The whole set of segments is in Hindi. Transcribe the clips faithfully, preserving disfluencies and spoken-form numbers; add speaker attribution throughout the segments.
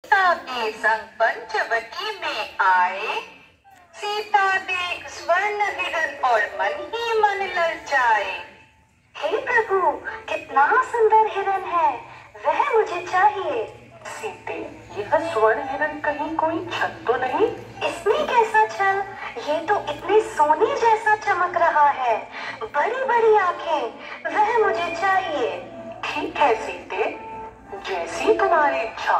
Speaker 1: सीता के संग पंचवटी में आए। सीता देख स्वर्ण हिरण और मन ही मन ललचाए।
Speaker 2: हे प्रभु, कितना सुंदर हिरण है, वह मुझे चाहिए।
Speaker 3: सीते, यह स्वर्ण हिरण कहीं कोई छल तो नहीं?
Speaker 2: इसमें कैसा छल, ये तो इतने सोने जैसा चमक रहा है, बड़ी बड़ी आंखें, वह मुझे चाहिए।
Speaker 3: ठीक है सीते, जैसी तुम्हारी इच्छा।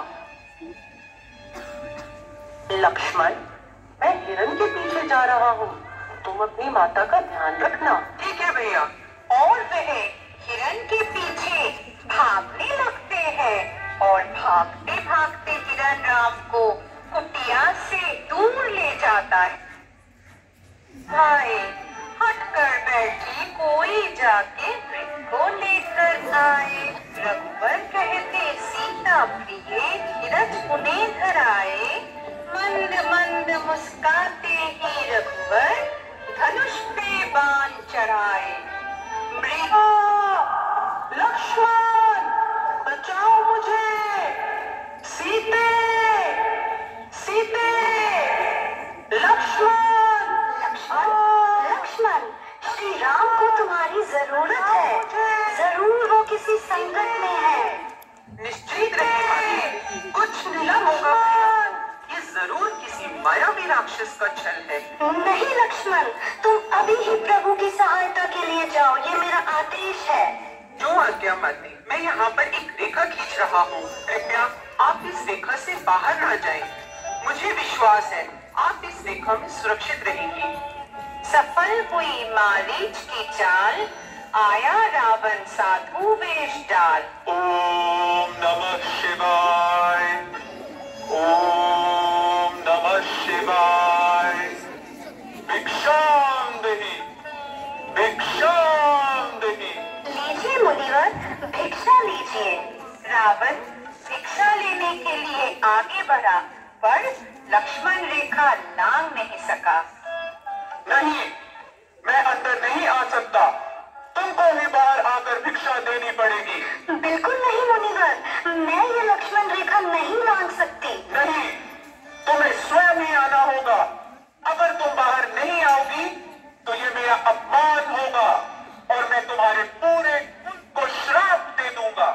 Speaker 3: लक्ष्मण, मैं हिरण के पीछे जा रहा हूँ, तुम अपनी माता का ध्यान रखना।
Speaker 1: ठीक है भैया। और वह हिरण के पीछे भागने लगते हैं और भागते भागते हिरण राम को कुटिया से दूर ले जाता है। हाय, हटकर बैठी कोई जाके वृक्ष को लेकर आए। रघुवर कहते सीता प्रिय धीरज पुनः धराए। मंद मंद मुस्काते ही रघुवर धनुष पे बाण चढ़ाए। मृगा,
Speaker 3: लक्ष्मण, बचाओ मुझे। सीते, सीते, लक्ष्मण,
Speaker 2: लक्ष्मण, लक्ष्मण, श्री राम को तुम्हारी जरूरत है। जरूर वो किसी संकट में है।
Speaker 1: निश्चित रहिए, कुछ नहीं होगा। ये जरूर किसी मायावी राक्षस का छल है।
Speaker 2: नहीं लक्ष्मण, तुम अभी ही प्रभु की सहायता के लिए जाओ, ये मेरा आदेश है।
Speaker 1: जो आज्ञा माते, मैं यहाँ पर एक रेखा खींच रहा हूँ। कृपया आप इस रेखा से बाहर ना जाएं। मुझे विश्वास है आप इस रेखा में सुरक्षित रहेंगी। सफल हुई मारीच की चाल, आया रावण साधु वेश डाल।
Speaker 4: ओम नमः शिवाय, ओम नमः शिवाय। भिक्षाम देहि, भिक्षाम देहि।
Speaker 2: लीजिए मुनिवर, भिक्षा लीजिए।
Speaker 1: रावण भिक्षा लेने के लिए आगे बढ़ा, पर लक्ष्मण रेखा लांघ नहीं सका।
Speaker 4: नहीं, मैं अंदर नहीं आ सकता, तुमको ही बाहर आकर भिक्षा देनी पड़ेगी।
Speaker 2: बिल्कुल नहीं मुनिवर, मैं ये लक्ष्मण रेखा नहीं लांघ सकती।
Speaker 4: नहीं, तुम्हें स्वयं ही आना होगा। अगर तुम बाहर नहीं आओगी तो ये मेरा अपमान होगा और मैं तुम्हारे पूरे कुल को श्राप दे दूंगा।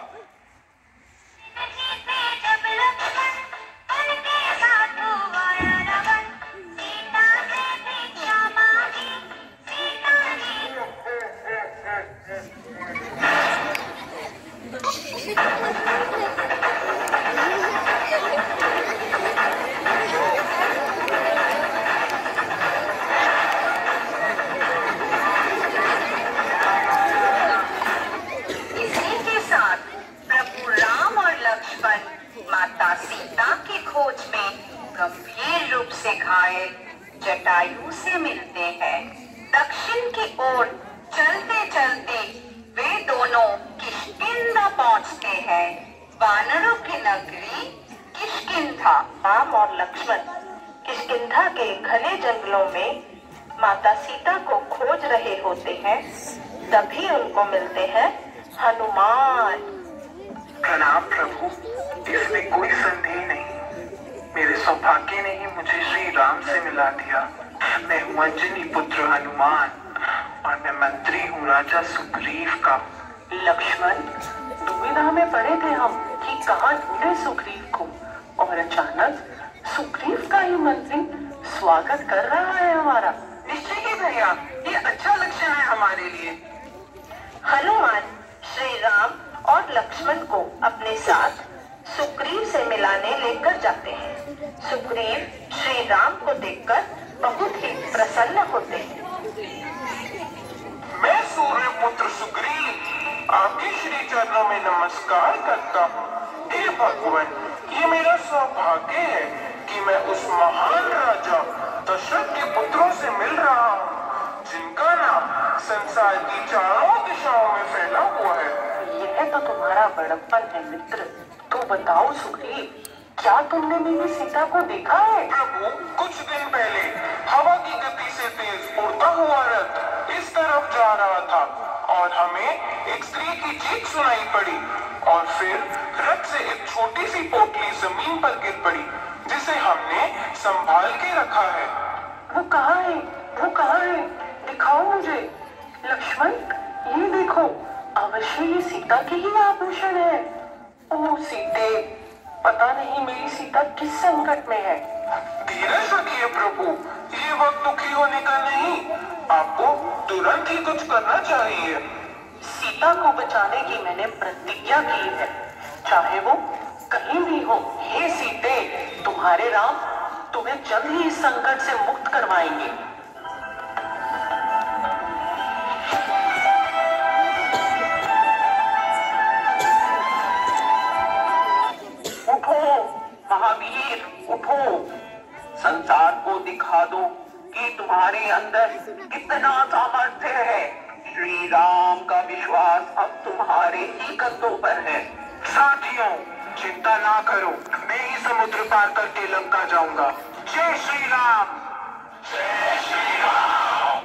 Speaker 1: माता सीता की खोज में गंभीर रूप से घायल जटायु से मिलते हैं। दक्षिण की ओर चलते चलते वे दोनों किष्किंधा पहुंचते हैं। वानरों की नगरी किष्किंधा।
Speaker 3: राम और लक्ष्मण किष्किंधा के घने जंगलों में माता सीता को खोज रहे होते हैं। तभी उनको मिलते हैं हनुमान।
Speaker 4: प्रणाम प्रभु, इसमें कोई संदेह नहीं, मेरे सौभाग्य ने ही मुझे श्री राम से मिला दिया। मैं हूँ अंजनी पुत्र हनुमान और मैं मंत्री हूँ राजा सुग्रीव का।
Speaker 3: लक्ष्मण, दुविधा में पड़े थे हम कि कहाँ ढूंढे सुग्रीव को, और अचानक सुग्रीव का ही मंत्री स्वागत कर रहा है हमारा।
Speaker 1: निश्चय ही भैया, ये अच्छा लक्षण है हमारे लिए।
Speaker 3: हनुमान श्री राम और लक्ष्मण को अपने साथ सुग्रीव से मिलाने लेकर जाते हैं। सुग्रीव श्री राम को देखकर बहुत ही प्रसन्न होते हैं।
Speaker 4: मैं सूर्य पुत्र सुग्रीव आपके श्री चरणों में नमस्कार करता हूँ। हे भगवान, ये मेरा सौभाग्य है कि मैं उस महान राजा दशरथ के पुत्रों से मिल रहा हूँ, जिनका नाम संसार की चारों दिशाओं में फैला हुआ है।
Speaker 3: यह तो तुम्हारा बड़प्पन है मित्र। तो बताओ सुग्रीव, क्या तुमने मेरी सीता को देखा है?
Speaker 4: प्रभु, कुछ दिन पहले हवा की गति से तेज उड़ता हुआ रथ इस तरफ जा रहा था और हमें एक स्त्री की चीख सुनाई पड़ी और फिर रथ से एक छोटी सी पोटली जमीन पर गिर पड़ी जिसे हमने संभाल के रखा है।
Speaker 3: वो कहाँ है? वो कहाँ है? दिखाओ मुझे। लक्ष्मण, ये देखो, अवश्य ये सीता के ही आभूषण है। ओ सीते, पता नहीं मेरी सीता किस संकट में है।
Speaker 4: धीरज रखिए प्रभु, ये वक्त दुखी होने का नहीं, आपको तुरंत ही कुछ करना चाहिए।
Speaker 3: सीता को बचाने की मैंने प्रतिज्ञा की है, चाहे वो कहीं भी हो। हे सीते, तुम्हारे राम तुम्हें जल्द ही इस संकट से मुक्त करवाएंगे। उठो महावीर, उठो, संसार को दिखा दो कि तुम्हारे अंदर कितना सामर्थ्य है। श्री राम का विश्वास अब तुम्हारे ही कंधों पर है।
Speaker 4: साथियों, चिंता ना करो, मैं ही समुद्र पार करके लंका जाऊंगा। जय श्री राम। जय श्री राम।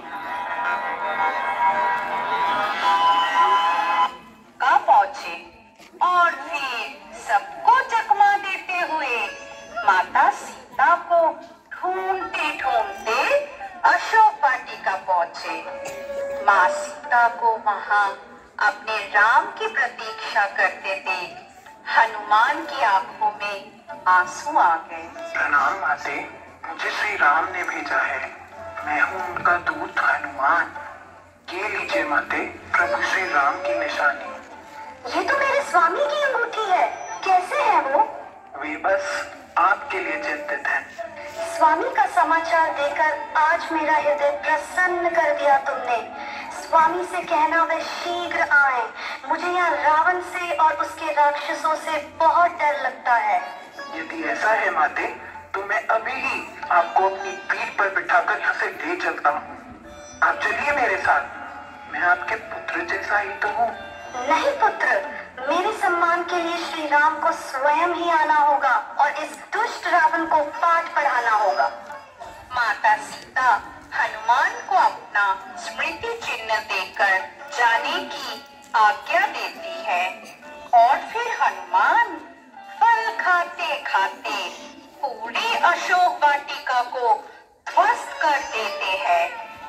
Speaker 1: का पहुंचे और फिर सबको चकमा देते हुए माता सीता को ढूंढते ढूंढते अशोक वाटिका पहुंचे। माँ सीता को वहां अपने राम की प्रतीक्षा करते देख हनुमान की आंखों में आंसू आ गए।
Speaker 4: प्रणाम माते, मुझे श्री राम ने भेजा है, मैं हूँ उनका दूत हनुमान। ये लीजिए माते, प्रभु श्री राम की निशानी।
Speaker 2: ये तो मेरे स्वामी की अंगूठी है, कैसे है वो?
Speaker 4: वे बस आपके लिए चिंतित हैं।
Speaker 2: स्वामी का समाचार देकर आज मेरा हृदय प्रसन्न कर दिया तुमने। स्वामी से कहना वे शीघ्र आए। मुझे यहाँ रावण से और उसके राक्षसों से बहुत डर लगता है।
Speaker 4: यदि ऐसा है माते, तो मैं अभी ही आपको अपनी पीठ पर बिठाकर यहाँ से ले चलता हूँ। आप चलिए मेरे साथ, मैं आपके पुत्र जैसा ही तो हूँ।
Speaker 2: नहीं पुत्र, मेरे सम्मान के लिए श्री राम को स्वयं ही आना होगा और इस दुष्ट रावण को पाठ पढ़ाना होगा।
Speaker 1: माता सीता हनुमान को अपना स्मृति चिन्ह देकर जाने की आज्ञा देती है और फिर हनुमान फल खाते खाते पूरी अशोक वाटिका को ध्वस्त कर देते हैं।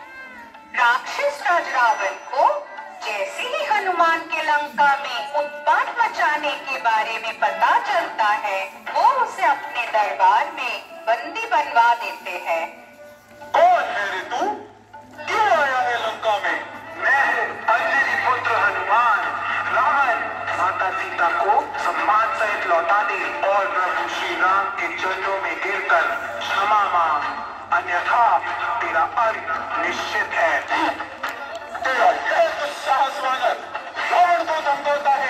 Speaker 1: राक्षस राज रावण को जैसे ही हनुमान के लंका में उत्पात मचाने के बारे में पता चलता है, वो उसे अपने दरबार में बंदी बनवा देते हैं।
Speaker 4: कौन है रे तू? क्यों आया है लंका में? मैं हूँ अंजनी पुत्र हनुमान। रावण माता सीता को सम्मान सहित लौटा दे और प्रभु श्री राम के चरणों में गिरकर क्षमा मांग, अन्यथा तेरा अंत निश्चित है। तेरा यह दुस्साहस वानर रावण को धमकाता है।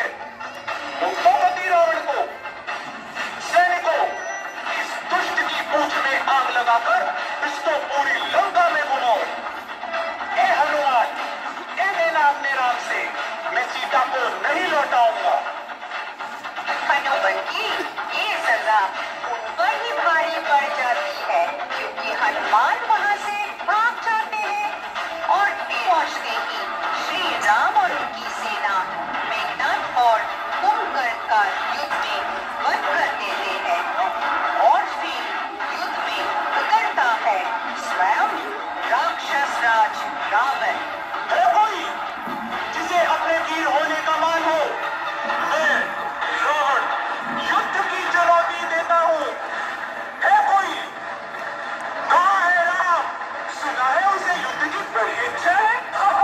Speaker 4: पति रावण को, सैनिकों, इस दुष्ट की पूंछ में आग लगाकर इसको पूरी लंका में भुनाओ। ए हनुमान, ए लेना अपने राम से, मैं सीता को नहीं लौटाऊंगा।
Speaker 1: हनुमान की ये सजा उन पर ही भारी पड़ जाती है, क्योंकि हनुमान वहां से भाग जाते हैं और पहुंचते ही श्री राम और उनकी सेना मेघनाद और कुंभकर्ण का युद्ध में वध कर देते हैं और फिर युद्ध में उतरता है स्वयं राक्षस राज रावण।
Speaker 4: है कोई जिसे अपने वीर होने का मान हो? मैं रावण युद्ध की चुनौती देता हूँ। है कोई? कहाँ है राम? सुना है उसे युद्ध की बड़ी इच्छा है।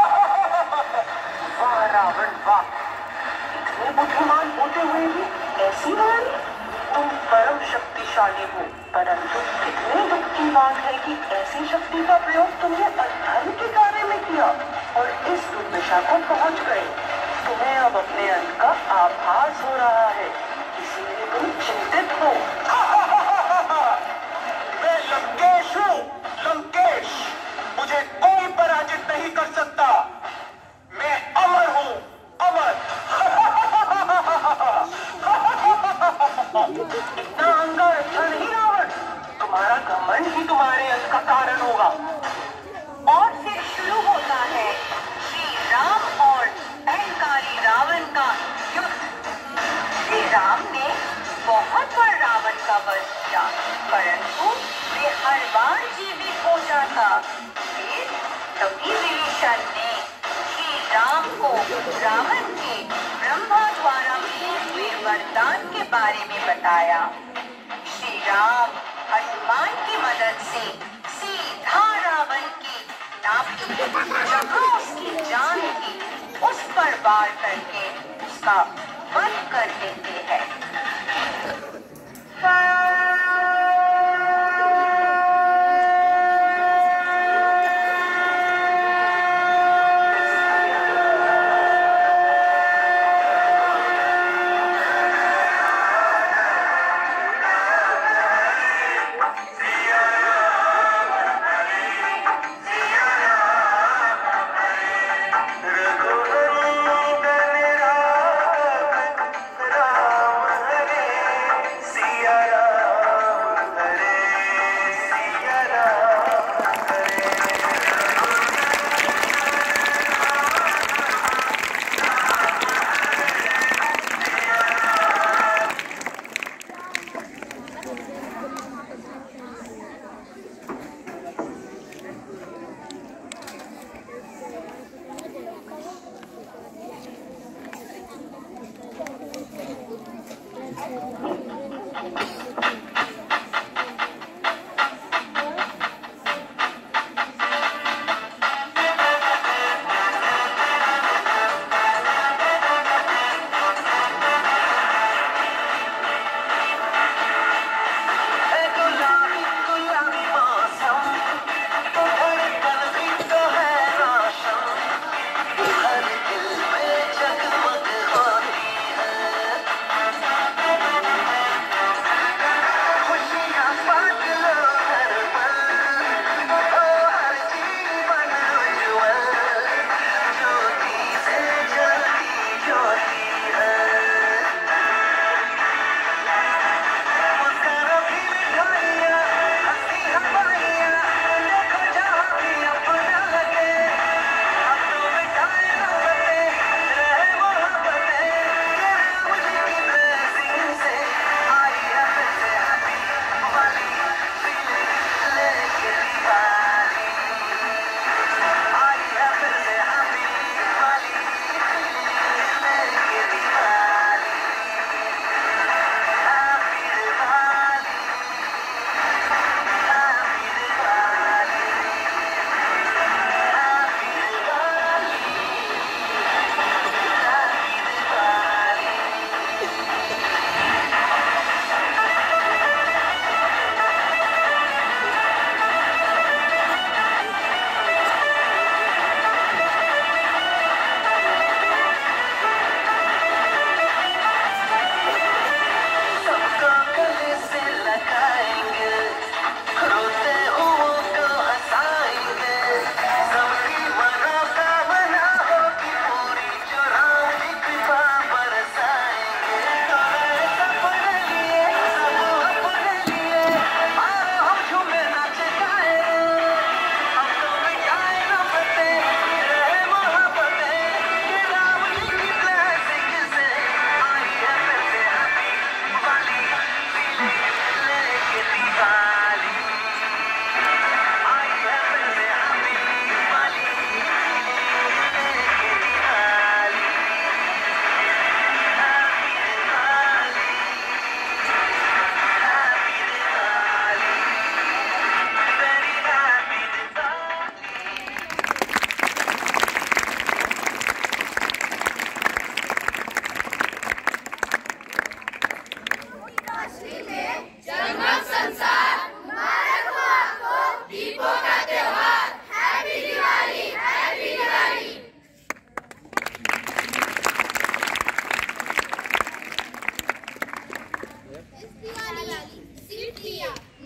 Speaker 3: वाह रावण वाह, इतने बुद्धिमान होते हुए भी ऐसी वाणी। तुम परम शक्तिशाली हो, परंतु कितने दुख की बात है कि ऐसी शक्ति का प्रयोग तुमने अधर्म के कार्य में किया और इस दुर्दशा को पहुंच गए। तुम्हें अब अपने अंत का आभास हो रहा है, इसीलिए तुम चिंतित हो।
Speaker 4: मैं लंकेश हूँ, लंकेश। मुझे कोई पराजित नहीं कर सकता। मैं अमर हूँ, अमर।
Speaker 3: इतना अहंकार अच्छा नहीं रावण, तुम्हारा घमंड ही तुम्हारे अंत का कारण होगा।
Speaker 1: और फिर शुरू होता है श्री राम और जाता, परंतु वे हर बार जीवित हो जाता। फिर तभी विभीषण ने श्री राम को रावण के ब्रह्मा द्वारा मिले हुए वरदान के बारे में बताया। श्री राम हनुमान की मदद से सीधा रावण की नाभि जहाँ उसकी जान थी उस पर वार करके उसका वध कर देते हैं।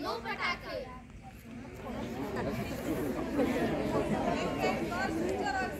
Speaker 5: पटाखे